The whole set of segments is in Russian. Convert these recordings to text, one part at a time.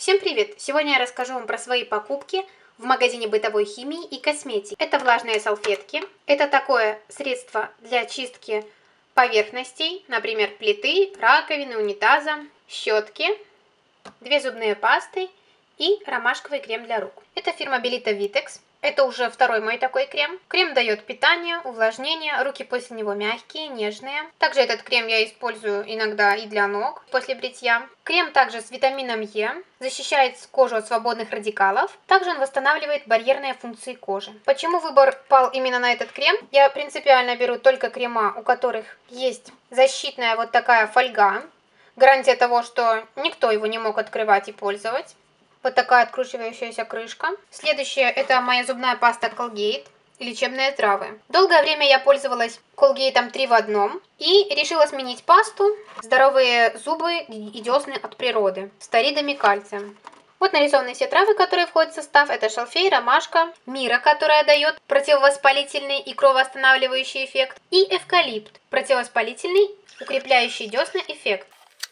Всем привет! Сегодня я расскажу вам про свои покупки в магазине бытовой химии и косметики. Это влажные салфетки. Это такое средство для чистки поверхностей, например, плиты, раковины, унитаза, щетки, 2 зубные пасты и ромашковый крем для рук. Это фирма Belita Vitex. Это уже второй мой такой крем. Крем дает питание, увлажнение, руки после него мягкие, нежные. Также этот крем я использую иногда и для ног после бритья. Крем также с витамином Е, защищает кожу от свободных радикалов. Также он восстанавливает барьерные функции кожи. Почему выбор пал именно на этот крем? Я принципиально беру только крема, у которых есть защитная вот такая фольга. Гарантия того, что никто его не мог открывать и пользовать. Вот такая откручивающаяся крышка. Следующее – это моя зубная паста Colgate и лечебные травы. Долгое время я пользовалась Colgate 3 в 1 и решила сменить пасту. Здоровые зубы и десны от природы с торидом и кальцием. Вот нарисованы все травы, которые входят в состав. Это шалфей, ромашка, мира, которая дает противовоспалительный и кровоостанавливающий эффект, и эвкалипт, противовоспалительный, укрепляющий десны эффект.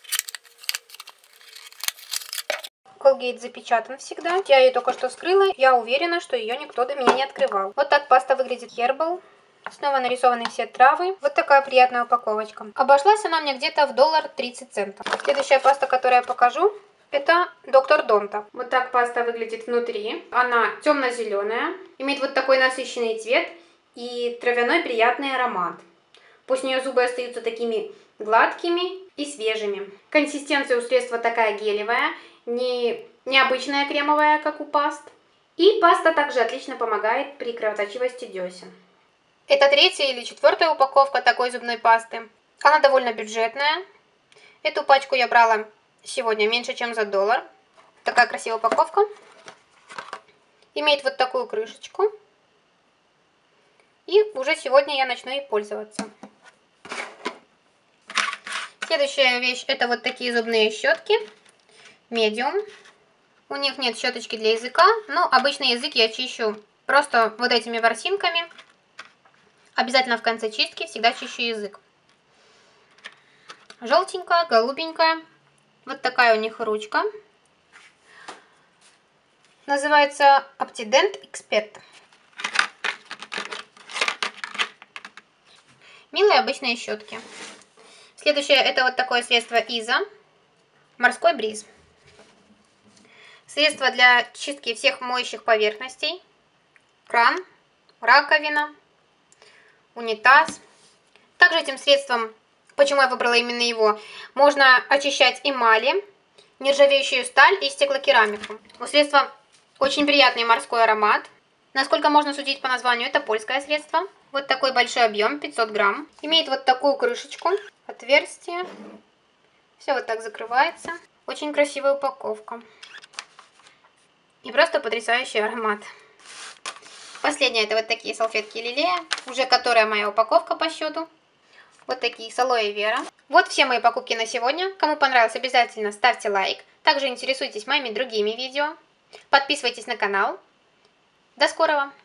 Colgate запечатан всегда. Я ее только что вскрыла. Я уверена, что ее никто до меня не открывал. Вот так паста выглядит Herbal. Снова нарисованы все травы. Вот такая приятная упаковочка. Обошлась она мне где-то в $1.30. Следующая паста, которую я покажу, это Доктор Донта. Вот так паста выглядит внутри. Она темно-зеленая. Имеет вот такой насыщенный цвет и травяной приятный аромат. После нее зубы остаются такими гладкими и свежими. Консистенция у средства такая гелевая. Необычная кремовая, как у паст. И паста также отлично помогает при кровоточивости десен. Это 3-я или 4-я упаковка такой зубной пасты. Она довольно бюджетная. Эту пачку я брала сегодня меньше, чем за $1. Такая красивая упаковка. Имеет вот такую крышечку. И уже сегодня я начну ей пользоваться. Следующая вещь — это вот такие зубные щетки. Medium. У них нет щеточки для языка, но обычный язык я чищу просто вот этими ворсинками. Обязательно в конце чистки всегда чищу язык. Желтенькая, голубенькая. Вот такая у них ручка. Называется Optident Expert. Милые обычные щетки. Следующее — это вот такое средство Иза. Морской бриз. Средство для чистки всех моющих поверхностей. Кран, раковина, унитаз. Также этим средством, почему я выбрала именно его, можно очищать эмали, нержавеющую сталь и стеклокерамику. У средства очень приятный морской аромат. Насколько можно судить по названию, это польское средство. Вот такой большой объем, 500 грамм. Имеет вот такую крышечку, отверстие. Все вот так закрывается. Очень красивая упаковка. И просто потрясающий аромат. Последняя — это вот такие салфетки Лилея, уже которая моя упаковка по счету. Вот такие с алоэ вера. Вот все мои покупки на сегодня. Кому понравилось, обязательно ставьте лайк. Также интересуйтесь моими другими видео. Подписывайтесь на канал. До скорого!